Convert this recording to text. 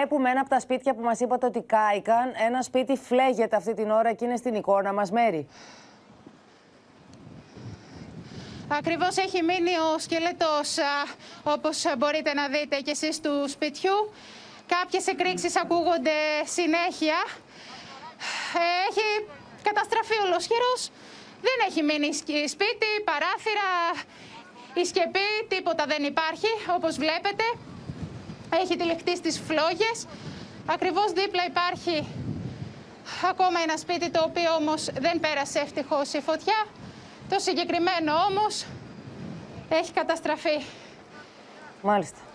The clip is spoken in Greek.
βλέπουμε ένα από τα σπίτια που μας είπατε ότι κάηκαν. Ένα σπίτι φλέγεται αυτή την ώρα και είναι στην εικόνα μας, Μέρη. Ακριβώς έχει μείνει ο σκελετός, όπως μπορείτε να δείτε και εσείς, του σπιτιού. Κάποιες εκρήξεις ακούγονται συνέχεια. Έχει καταστραφεί ολοσχερός. Δεν έχει μείνει σπίτι, παράθυρα, η σκεπή, τίποτα δεν υπάρχει, όπως βλέπετε. Έχει τυλιχτεί στις φλόγες. Ακριβώς δίπλα υπάρχει ακόμα ένα σπίτι, το οποίο όμως δεν πέρασε ευτυχώς η φωτιά. Το συγκεκριμένο όμως έχει καταστραφεί. Μάλιστα.